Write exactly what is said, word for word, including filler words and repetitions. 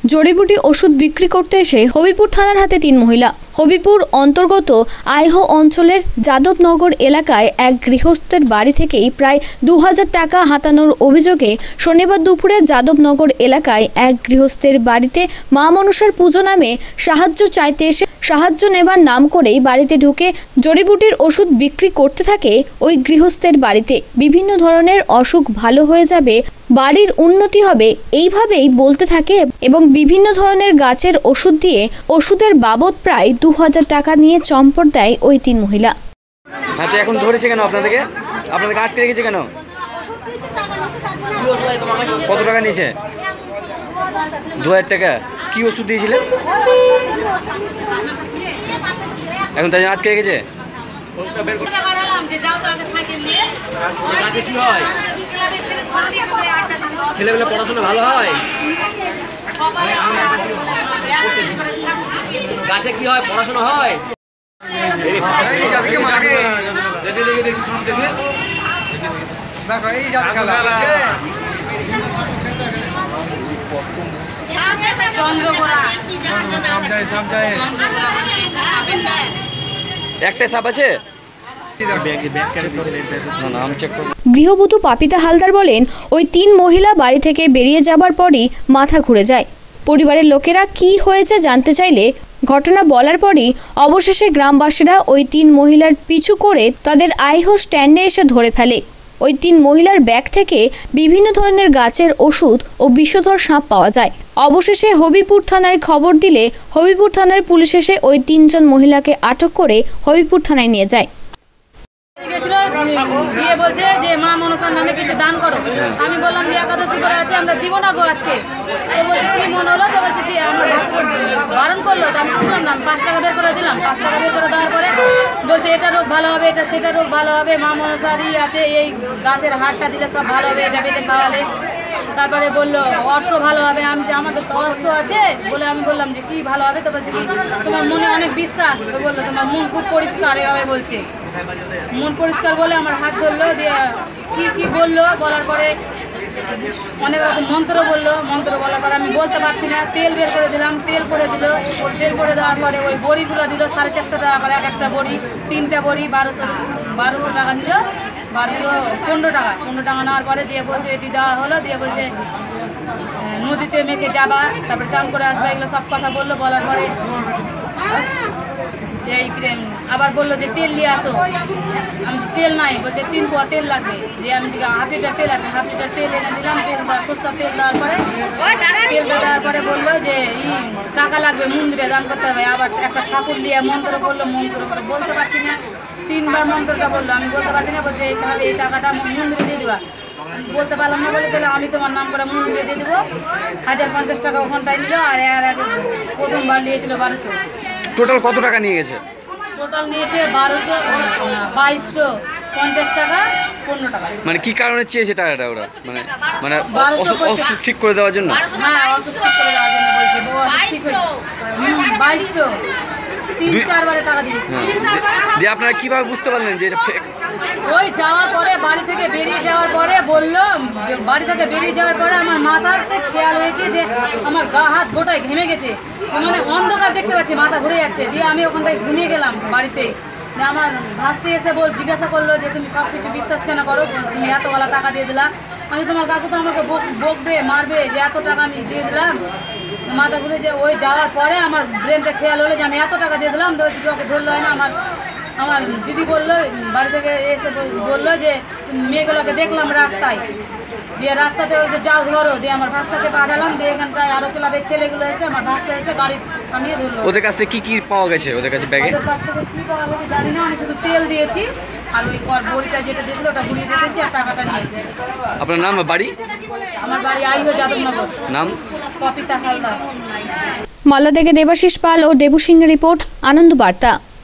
জড়িবুটি ওষুধ বিক্রি করতে এসে হবিপুর থানার হাতে তিন মহিলা। হবিপুর অন্তর্গত আইহো অঞ্চলের যাদবনগর এলাকায় এক গৃহস্থের বাড়ি থেকেই প্রায় দু হাজার টাকা হাতানোর অভিযোগে শনিবার দুপুরে যাদবনগর এলাকায় এক গৃহস্থের বাড়িতে মা মনসার পুজো নামে সাহায্য চাইতে এসে সাহায্য নেবার নাম করেই বাড়িতে ঢুকে জড়িবুটির ওষুধ বিক্রি করতে থাকে ওই গৃহস্থের বাড়িতে। বিভিন্ন ধরনের অসুখ ভালো হয়ে যাবে, বাড়ির উন্নতি হবে, এইভাবেই বলতে থাকে এবং বিভিন্ন ধরনের গাছের ওষুধ দিয়ে ওষুধের বাবদ প্রায় দু হাজার টাকা নিয়ে চম্পট দেয় ওই তিন মহিলা। হ্যাঁ, তো এখন ধরেছে কেন আপনাদেরকে? আপনাদেরকে আটকে রেখেছে কেন? কত টাকা নিয়েছে? দু হাজার টাকা। কি ওষুধ দিয়েছিলেন? এখন তাই আটকে রেখেছে। ছেলেগুলো পড়াশোনা ভালো হয়, গাছে কি হয়, পড়াশোনা হয়। একটা সাপ আছে। গৃহবধূ পাপিতা হালদার বলেন, ওই তিন মহিলা বাড়ি থেকে বেরিয়ে যাবার পরই মাথা ঘুরে যায়। পরিবারের লোকেরা কি হয়েছে জানতে চাইলে ঘটনা বলার পরই অবশেষে গ্রামবাসীরা ওই তিন মহিলার পিছু করে তাদের আইহো স্ট্যান্ডে এসে ধরে ফেলে। ওই তিন মহিলার ব্যাগ থেকে বিভিন্ন ধরনের গাছের ওষুধ ও বিষধর সাপ পাওয়া যায়। অবশেষে হবিপুর থানায় খবর দিলে হবিপুর থানার পুলিশ এসে ওই তিনজন মহিলাকে আটক করে হবিপুর থানায় নিয়ে যায়। গিয়ে বলছে যে মা মনসার নামে কিছু দান করো। আমি বললাম যে একাদশী করে আছে, আমরা দিব না গো আজকে। তো বলছে কি মন হলো? তো বলছে কি আমার বারণ করলো, তো আমি শুনলাম না, পাঁচ টাকা বের করে দিলাম। পাঁচ টাকা বের করে দেওয়ার পরে বলছে এটা রোগ ভালো হবে, এটা সেটা রোগ ভালো হবে, মা মনসারই আছে, এই গাছের হাড়টা দিলে সব ভালো হবে, এটা বেটে খাওয়ালে। তারপরে বললো অর্শ ভালো হবে। আমি যে আমাদের তো অর্শ আছে বলে আমি বললাম যে কি ভালো হবে? তো বলছে কি তোমার মনে অনেক বিশ্বাস। তো বললো তোমার মন খুব পরিষ্কার, এভাবে বলছে। মন পরিষ্কার বলে আমার হাত ধরলো, দিয়ে কি কি বললো, বলার পরে অনেক রকম মন্ত্র বললো। মন্ত্র বলার পরে আমি বলতে পারছি না, তেল বের করে দিলাম, তেল করে দিল। তেল করে দেওয়ার পরে ওই বড়িগুলো দিল সাড়ে চারশো টাকা করে এক একটা বড়ি, তিনটা বড়ি বারোশো বারোশো টাকা নিল, বারোশো পনেরো টাকা পনেরো টাকা নেওয়ার পরে দিয়ে বলছে এটি দেওয়া হলো। দিয়ে বলছে নদীতে মেখে যাবা, তারপরে চান করে আসবা, এগুলো সব কথা বললো। বলার পরে এই ক্রিম আবার বললো যে তেল নিয়ে আসো। আমি তেল নাই, বলছে তিন পোয়া তেল লাগবে। দিয়ে আমি হাফ লিটার তেল আছে, হাফ লিটার তেল এনে দিলাম। তেল সস্তা তেল দেওয়ার পরে তেল দেওয়ার পরে বললো যে ই টাকা লাগবে, মন্দিরে দান করতে হবে। আবার একটা ঠাকুর নিয়ে মন্ত্র বললো, মন্ত্র করে বলতে পারছি না, তিনবার মন্ত্রটা বললো, আমি বলতে পারছি না। বলছে তাহলে এই টাকাটা মন্দিরে দিয়ে দেবা। বলতে পারলাম না বলে তাহলে আমি তোমার নাম করে মন্দিরে দিয়ে দেবো। হাজার পঞ্চাশ টাকা ওখানটায় নিল, আর এর আগে প্রথমবার নিয়েছিল বারোশো। টোটাল কত টাকা নিয়ে গেছে? টোটাল নিয়েছে বারোশো বাইশশো পঞ্চাশ টাকা পনেরো টাকা। মানে কি কারণে চেয়েছে টাকাটা ওরা? মানে মানে অসুখ ঠিক করে দেওয়ার জন্য? হ্যাঁ, অসুখ ঠিক করে দেওয়ার জন্য বলছে। ঠিক হয়েছে বাইশশো তিন চারবারে টাকা দিয়েছি। দিয়ে আপনারা কিভাবে বুঝতে পারলেন যে এটা ফেক? ওই যাওয়ার পরে বাড়ি থেকে বেরিয়ে যাওয়ার পরে বললো, বাড়ি থেকে বেরিয়ে যাওয়ার পরে আমার মাথাতে খেয়াল হয়েছে যে আমার গা হাত গোটায় ঘেমে গেছে, মানে অন্ধকার দেখতে পাচ্ছি, মাথা ঘুরে যাচ্ছে। দিয়ে আমি ওখানটায় ঘুমিয়ে গেলাম বাড়িতে। আমার ভাসতে এসে বল জিজ্ঞাসা করলো যে তুমি সব কিছু বিশ্বাস কেন করো, তুমি এতগুলো টাকা দিয়ে দিলা। আমি তোমার কাছে তো আমাকে বকবে মারবে যে এত টাকা আমি দিয়ে দিলাম। মাথা ঘুরে যে ওই যাওয়ার পরে আমার ব্রেনটা খেয়াল হলো যে আমি এত টাকা দিয়ে দিলাম। ওকে ধরলো হয় না। আমার আমার দিদি বললো, বাড়ি থেকে এসে বললো যে মেয়েগুলোকে দেখলাম রাস্তায়, দিয়ে রাস্তাতে যে যাও ধরো। দিয়ে আমার ভাস্তাকে পাঠালাম। দিয়ে এখানটায় আরো ক্লাবের ছেলেগুলো এসে আমার ভাস্তা এসে গাড়ি থামিয়ে ধরলো। ওদের কাছ থেকে কি কি পাওয়া গেছে? ওদের কাছে ব্যাগে ওদের কাছ থেকে কি পাওয়া গেছে জানি না, আমি শুধু তেল দিয়েছি আর ওই পর বড়িটা যেটা দিয়েছিল ওটা ঘুরিয়ে দিয়েছি আর টাকাটা নিয়েছি। আপনার নাম, বাড়ি? আমার বাড়ি আইহো যাদবনগর। নাম? পাপিতা হালদার। মালদা থেকে দেবাশিস পাল ও দেবু সিংহের রিপোর্ট, আনন্দ বার্তা।